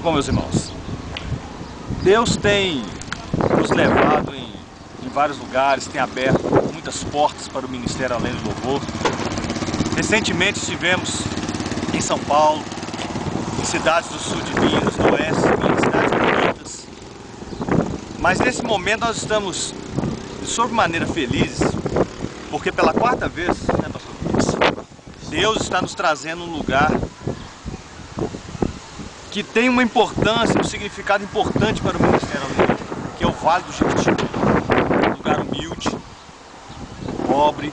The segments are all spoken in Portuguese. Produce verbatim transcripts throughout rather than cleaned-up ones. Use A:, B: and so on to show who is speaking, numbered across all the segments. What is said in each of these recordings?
A: Bom, meus irmãos, Deus tem nos levado em, em vários lugares, tem aberto muitas portas para o Ministério Além do Louvor. Recentemente estivemos em São Paulo, em cidades do sul de Minas, do oeste, em cidades bonitas. Mas nesse momento nós estamos de sobremaneira felizes, porque pela quarta vez, né, pastor? Deus está nos trazendo um lugar que tem uma importância, um significado importante para o Ministério Além, que é o Vale do Jequitinhonha. Um lugar humilde, pobre,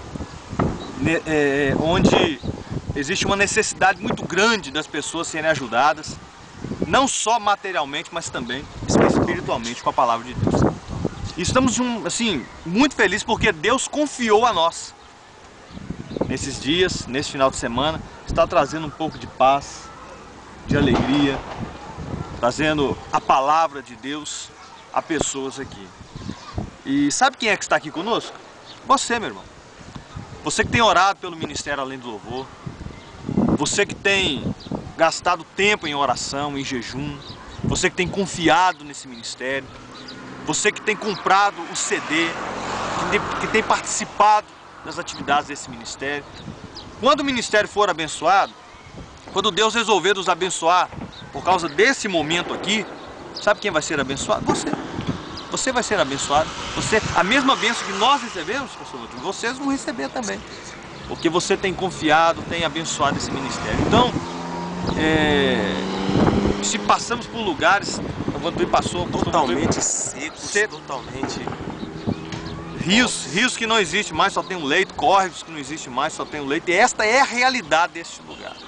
A: é, onde existe uma necessidade muito grande das pessoas serem ajudadas, não só materialmente, mas também espiritualmente com a palavra de Deus. E estamos assim, muito felizes porque Deus confiou a nós. Nesses dias, nesse final de semana, está trazendo um pouco de paz, de alegria, trazendo a palavra de Deus a pessoas aqui. E sabe quem é que está aqui conosco? Você, meu irmão. Você que tem orado pelo Ministério Além do Louvor, você que tem gastado tempo em oração, em jejum, você que tem confiado nesse ministério, você que tem comprado o C D, que tem, que tem participado das atividades desse ministério. Quando o ministério for abençoado, quando Deus resolver nos abençoar por causa desse momento aqui, sabe quem vai ser abençoado? Você. Você vai ser abençoado. Você, a mesma bênção que nós recebemos, pastor Rodrigo, vocês vão receber também. Porque você tem confiado, tem abençoado esse ministério. Então, é, se passamos por lugares, o Rodrigo passou
B: totalmente secos,
A: seco,
B: totalmente...
A: Rios, rios que não existe mais, só tem um leito, córregos que não existe mais, só tem um leito. E esta é a realidade deste lugar.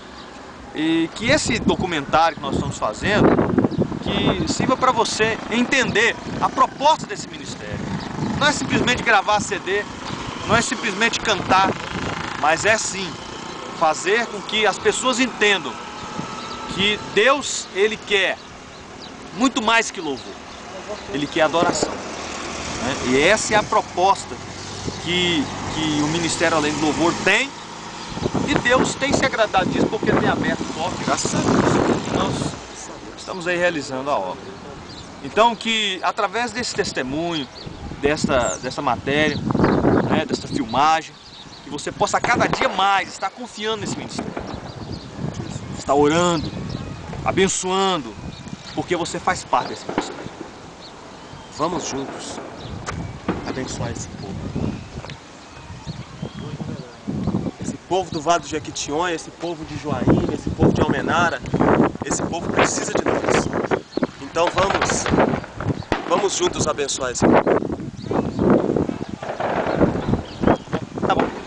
A: E que esse documentário que nós estamos fazendo, que sirva para você entender a proposta desse ministério. Não é simplesmente gravar C D, não é simplesmente cantar, mas é sim fazer com que as pessoas entendam que Deus, Ele quer muito mais que louvor, Ele quer adoração. Né? E essa é a proposta que, que o Ministério Além do Louvor tem. E Deus tem se agradado disso porque Ele tem aberto portas. Graças a Deus. Nós estamos aí realizando a obra. Então que através desse testemunho, dessa, dessa matéria, né, dessa filmagem, que você possa cada dia mais estar confiando nesse ministério. Estar orando, abençoando, porque você faz parte desse ministério.
B: Vamos juntos abençoar esse povo. Povo do Vale do Jequitinhonha, esse povo de Joaína, esse povo de Almenara, esse povo precisa de nós. Então vamos, vamos juntos abençoar esse povo.
A: Tá bom.